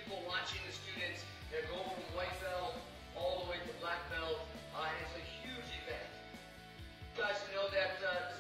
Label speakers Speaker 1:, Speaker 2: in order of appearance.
Speaker 1: people watching the students that go from white belt all the way to black belt, and it's a huge event. You guys know that